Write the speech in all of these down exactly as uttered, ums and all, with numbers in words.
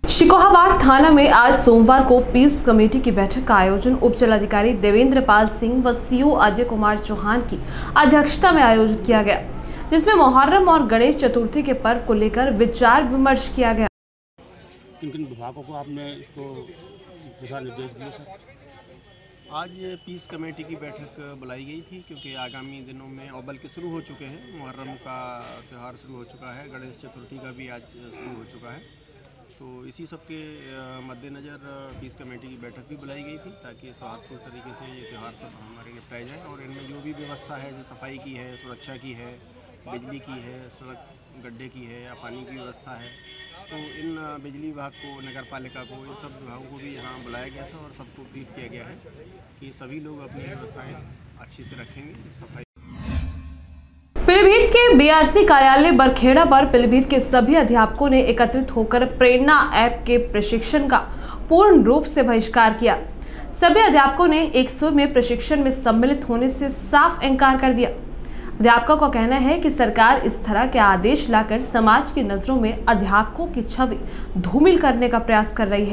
शिकोहाबाद थाना में आज सोमवार को पीस कमेटी की बैठक का आयोजन उप जिलाधिकारी देवेंद्र पाल सिंह व सीओ अजय कुमार चौहान की अध्यक्षता में आयोजित किया गया, जिसमें मुहर्रम और गणेश चतुर्थी के पर्व को लेकर विचार विमर्श किया गया। किन किन विभागों को आपने इसको दिशा निर्देश दिए सर? आज ये पीस कमेटी की बैठक बुलाई गई थी क्योंकि आगामी दिनों में और बल्कि शुरू हो चुके हैं, मुहर्रम का त्यौहार शुरू हो चुका है, गणेश चतुर्थी का भी आज शुरू हो चुका है। तो इसी सब के मद्देनज़र पीस कमेटी की बैठक भी बुलाई गई थी ताकि सौहार्दपूर्ण तरीके से ये त्यौहार सब हमारे निपटाए जाए और इनमें जो भी व्यवस्था है, जैसे सफाई की है, सुरक्षा की है, बिजली की है, सड़क गड्ढे की है या पानी की व्यवस्था है, तो इन बिजली विभाग को, नगर पालिका को, इन सब विभागों को भी यहाँ बुलाया गया था और सबको ब्रीफ किया गया है कि सभी लोग अपनी व्यवस्थाएँ अच्छी से रखेंगे। सफाई पीलीभीत के बीआरसी कार्यालय बरखेड़ा पर पीलीभीत के सभी अध्यापकों ने एकत्रित होकर प्रेरणा ऐप के प्रशिक्षण का पूर्ण रूप से बहिष्कार किया। सभी अध्यापकों ने एक सुर में प्रशिक्षण में सम्मिलित होने से साफ इनकार कर दिया। अध्यापकों का कहना है कि सरकार इस तरह के आदेश लाकर समाज की नजरों में अध्यापकों की छवि धूमिल करने का प्रयास कर रही है।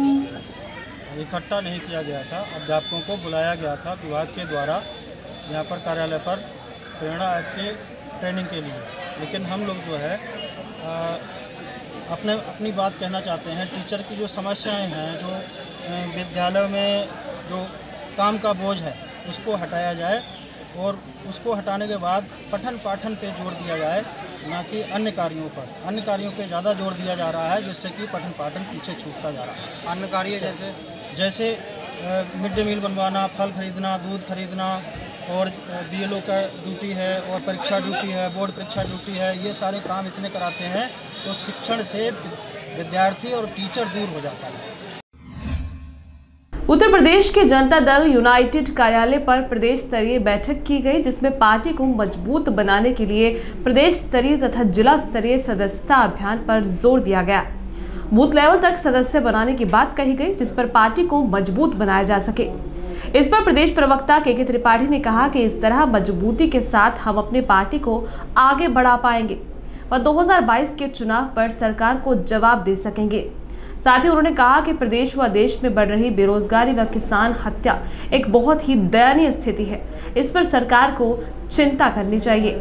इकट्ठा नहीं किया गया था, अध्यापकों को बुलाया गया था विभाग के द्वारा यहाँ पर कार्यालय पर प्रेरणा ऐप की ट्रेनिंग के लिए, लेकिन हम लोग जो है आ, अपने अपनी बात कहना चाहते हैं। टीचर की जो समस्याएं हैं, जो विद्यालय में जो काम का बोझ है, उसको हटाया जाए और उसको हटाने के बाद पठन पाठन पे जोर दिया जाए, ना कि अन्य कार्यों पर। अन्य कार्यों पे ज़्यादा जोर दिया जा रहा है, जिससे कि पठन पाठन पीछे छूटता जा रहा है। अन्य कार्य जैसे जैसे मिड डे मील बनवाना, फल खरीदना, दूध खरीदना, और बीएलओ का ड्यूटी है और परीक्षा ड्यूटी है, बोर्ड परीक्षा ड्यूटी है, ये सारे काम इतने कराते हैं तो शिक्षण से विद्यार्थी और टीचर दूर हो जाता है। उत्तर प्रदेश के जनता दल यूनाइटेड कार्यालय पर प्रदेश स्तरीय बैठक की गई, जिसमें पार्टी को मजबूत बनाने के लिए प्रदेश स्तरीय तथा जिला स्तरीय सदस्यता अभियान पर जोर दिया गया। बूथ लेवल तक सदस्य बनाने की बात कही गई, जिस पर पार्टी को मजबूत बनाया जा सके। इस पर प्रदेश प्रवक्ता के के त्रिपाठी ने कहा कि इस तरह मजबूती के साथ हम अपनी पार्टी को आगे बढ़ा पाएंगे व दो हज़ार बाईस के चुनाव पर सरकार को जवाब दे सकेंगे। साथ ही उन्होंने कहा कि प्रदेश व देश में बढ़ रही बेरोजगारी व किसान हत्या एक बहुत ही दयनीय स्थिति है, इस पर सरकार को चिंता करनी चाहिए।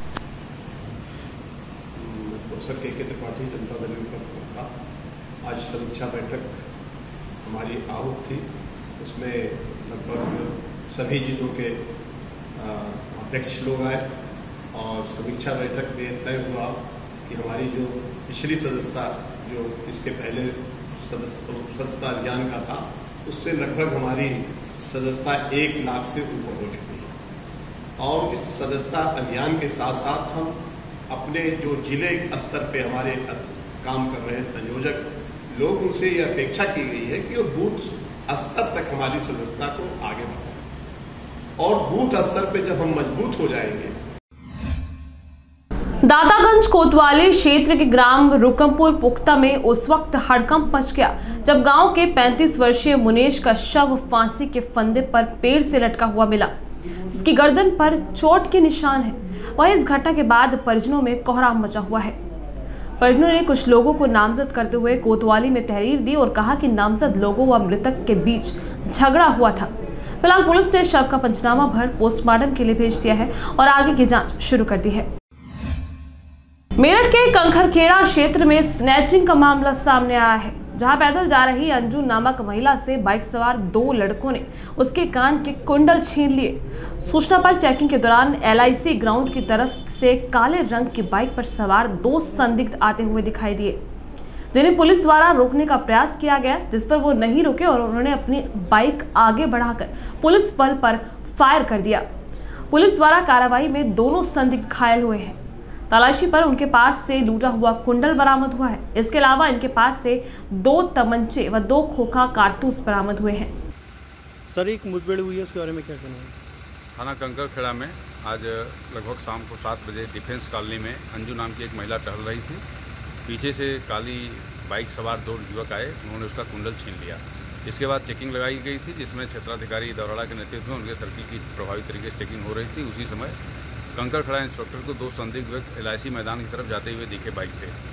के के त्रिपाठी, जनता दल का आज समीक्षा बैठक हमारी आहूत थी। उसमें लगभग सभी जिलों के अध्यक्ष लोग आए और समीक्षा बैठक में तय हुआ कि हमारी जो पिछली सदस्यता, जो इसके पहले सदस्यता अभियान का था, उससे लगभग हमारी सदस्यता एक लाख से ऊपर हो चुकी है। और इस सदस्यता अभियान के साथ साथ हम अपने जो जिले स्तर पे हमारे काम कर रहे संयोजक लोग, उनसे ये अपेक्षा की गई है कि वो बूथ स्तर तक हमारी सदस्यता को आगे बढ़ाएं और बूथ स्तर पे जब हम मजबूत हो जाएंगे। दातागंज कोतवाली क्षेत्र के ग्राम रुकमपुर पुख्ता में उस वक्त हड़कंप मच गया जब गांव के पैंतीस वर्षीय मुनेश का शव फांसी के फंदे पर पेड़ से लटका हुआ मिला, जिसकी गर्दन पर चोट के निशान है। वहीं इस घटना के बाद परिजनों में कोहराम मचा हुआ है। परिजनों ने कुछ लोगों को नामजद करते हुए कोतवाली में तहरीर दी और कहा कि नामजद लोगों व मृतक के बीच झगड़ा हुआ था। फिलहाल पुलिस ने शव का पंचनामा भर पोस्टमार्टम के लिए भेज दिया है और आगे की जांच शुरू कर दी है। मेरठ के कंखरखेड़ा क्षेत्र में स्नैचिंग का मामला सामने आया है, जहां पैदल जा रही अंजू नामक महिला से बाइक सवार दो लड़कों ने उसके कान के कुंडल छीन लिए। सूचना पर चेकिंग के दौरान एलआईसी ग्राउंड की तरफ से काले रंग की बाइक पर सवार दो संदिग्ध आते हुए दिखाई दिए, जिन्हें पुलिस द्वारा रोकने का प्रयास किया गया, जिस पर वो नहीं रुके और उन्होंने अपनी बाइक आगे बढ़ाकर पुलिस बल पर फायर कर दिया। पुलिस द्वारा कार्रवाई में दोनों संदिग्ध घायल हुए हैं। तलाशी पर उनके पास से लूटा हुआ कुंडल बरामद हुआ है। इसके अलावा इनके पास से दो तमंचे व दो खोखा कारतूस बरामद हुए हैं। सर, एक मुठभेड़ हुई है, उसके बारे में क्या कहना है? थाना कंकरखेड़ा में आज लगभग शाम को सात बजे डिफेंस कॉलोनी में अंजू नाम की एक महिला टहल रही थी। पीछे से काली बाइक सवार दो युवक आए, उन्होंने उसका कुंडल छीन लिया। इसके बाद चेकिंग लगाई गई थी, जिसमें क्षेत्राधिकारी दौराड़ा के नेतृत्व में उनके सर्किल की प्रभावी तरीके से चेकिंग हो रही थी। उसी समय कंकरखेड़ा इंस्पेक्टर को दो संदिग्ध व्यक्ति एलआईसी मैदान की तरफ जाते हुए दिखे बाइक से।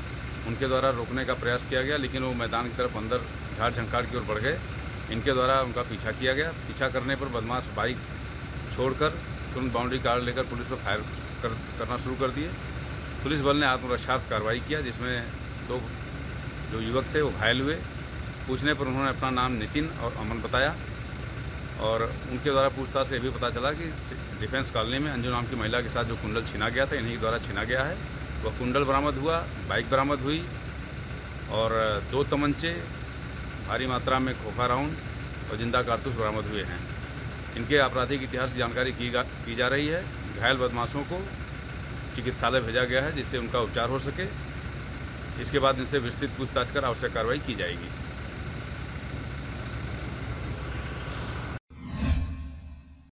उनके द्वारा रोकने का प्रयास किया गया, लेकिन वो मैदान की तरफ अंदर झाड़ झंकार की ओर बढ़ गए। इनके द्वारा उनका पीछा किया गया। पीछा करने पर बदमाश बाइक छोड़कर तुरंत बाउंड्री कार लेकर पुलिस पर फायर कर, करना शुरू कर दिए। पुलिस बल ने आत्मरक्षात्मक कार्रवाई किया, जिसमें दो जो युवक थे वो घायल हुए। पूछने पर उन्होंने अपना नाम नितिन और अमन बताया और उनके द्वारा पूछताछ से भी पता चला कि डिफेंस कॉलोनी में अंजू नाम की महिला के साथ जो कुंडल छीना गया था, इन्हीं के द्वारा छीना गया है। वह कुंडल बरामद हुआ, बाइक बरामद हुई और दो तमंचे, भारी मात्रा में खोखा राउंड और जिंदा कारतूस बरामद हुए हैं। इनके आपराधिक इतिहास की जानकारी की, की जा रही है। घायल बदमाशों को चिकित्सालय भेजा गया है, जिससे उनका उपचार हो सके। इसके बाद इनसे विस्तृत पूछताछ कर आवश्यक कार्रवाई की जाएगी।